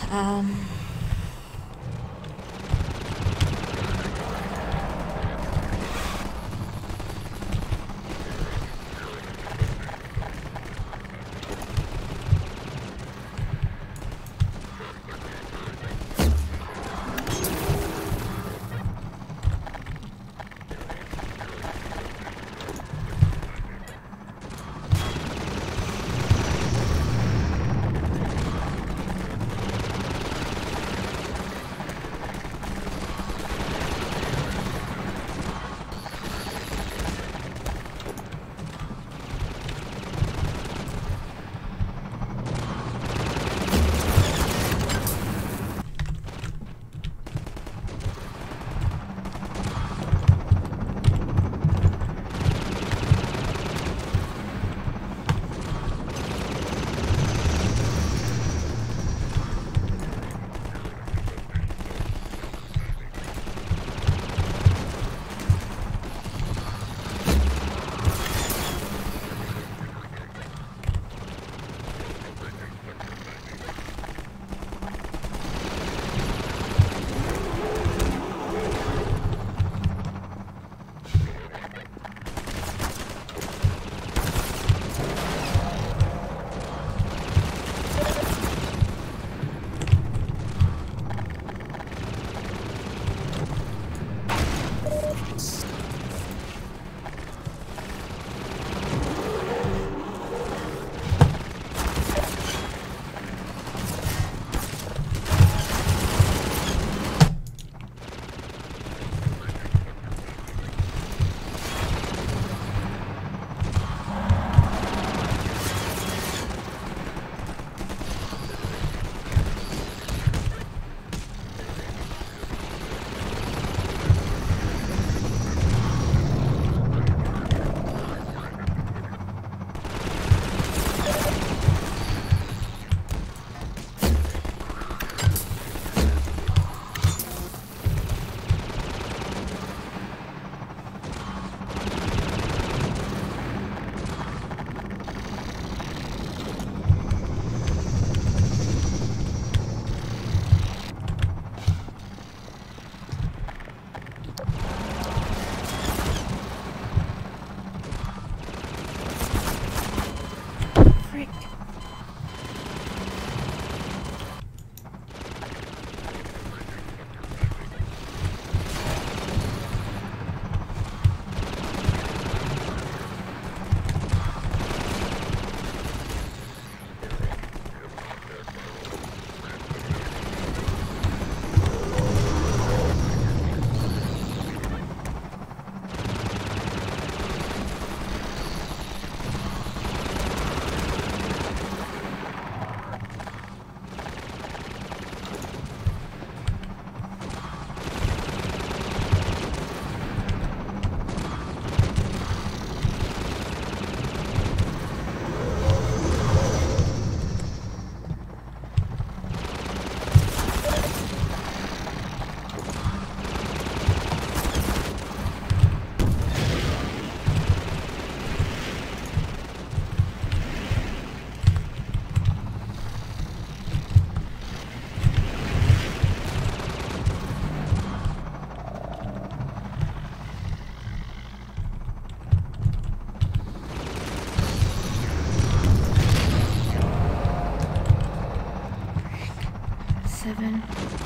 7.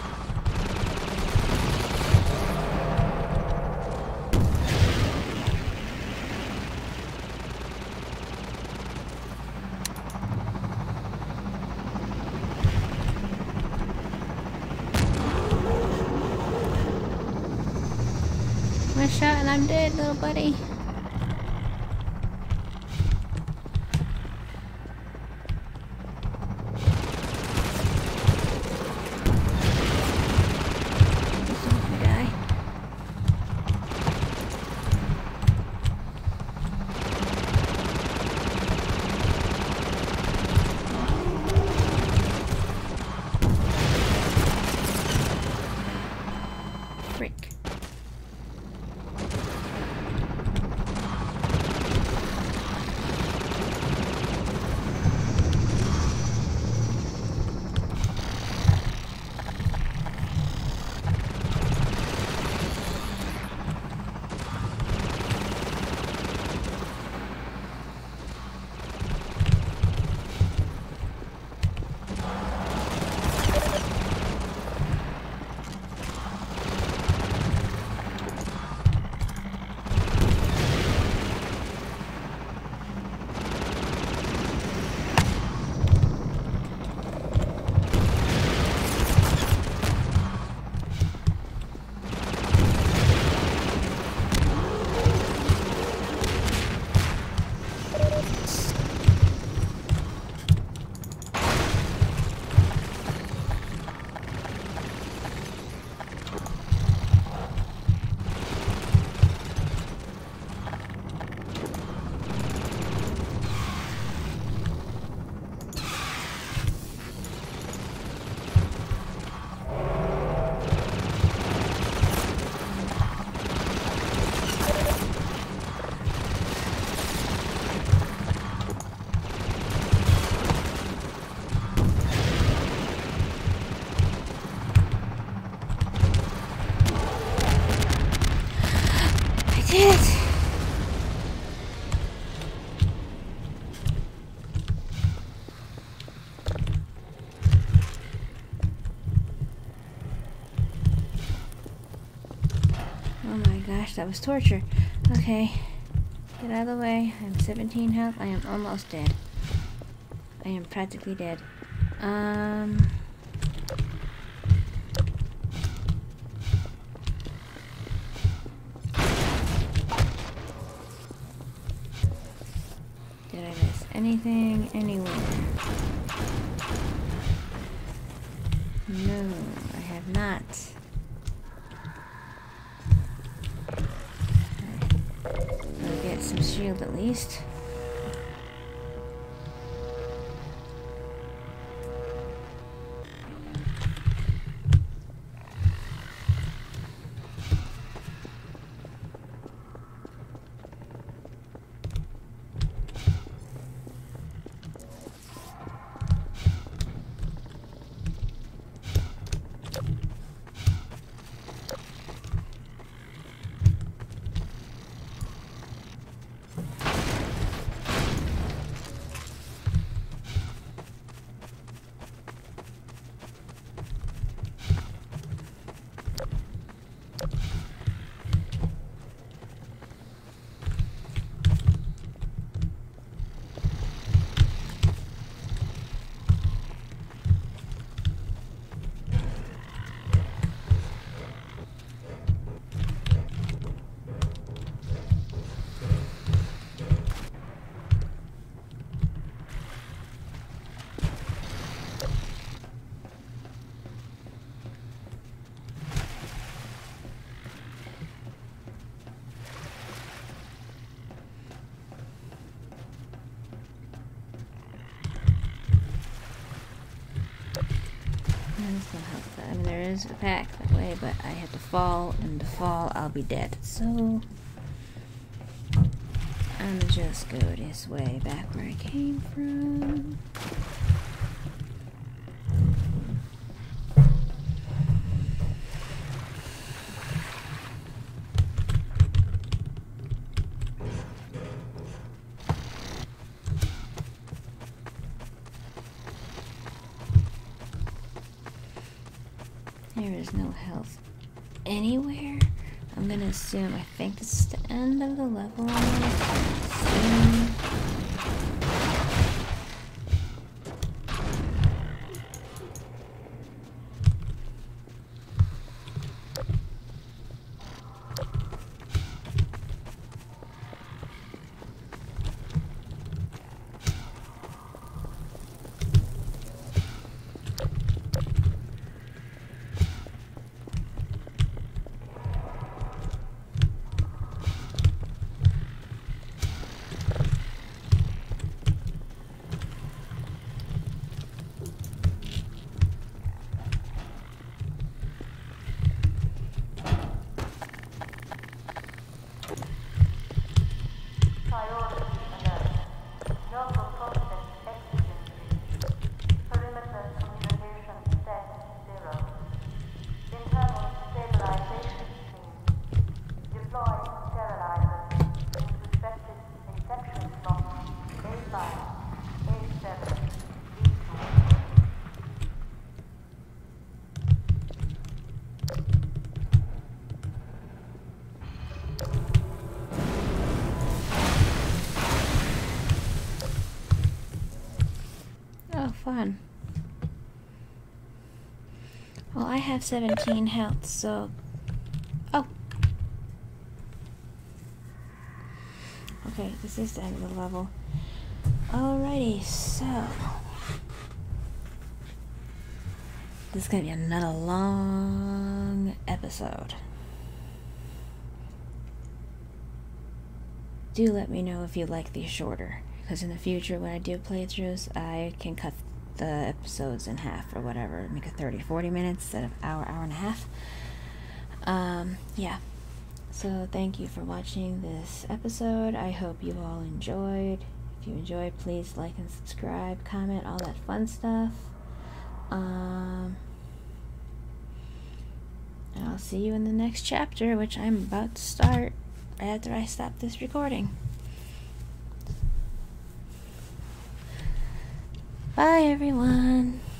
One shot and I'm dead, little buddy. did it! Oh my gosh, that was torture. Okay. Get out of the way. I'm 17 health. I am almost dead. I am practically dead. Did I miss anything anywhere? No, I have not. I'll get some shield at least. I mean, there is a pack that way, but I have to fall, and to fall, I'll be dead. So, I'm gonna just go this way, back where I came from. There is no health anywhere. I'm gonna assume, I think this is the end of the level. Fun. Well, I have 17 health, so... Oh! Okay, this is the end of the level. Alrighty, so... This is gonna be another long episode. Do let me know if you like these shorter, because in the future when I do playthroughs, I can cut the episodes in half or whatever, make it 30-40 minutes instead of hour and a half. Yeah, so thank you for watching this episode. I hope you all enjoyed. If you enjoyed, please like and subscribe, comment, all that fun stuff. And I'll see you in the next chapter, which I'm about to start. right after I stop this recording. Bye, everyone.